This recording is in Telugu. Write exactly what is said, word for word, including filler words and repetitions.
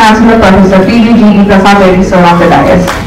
Chancellor Professor P D G E Prasad Reddy sir on the dais.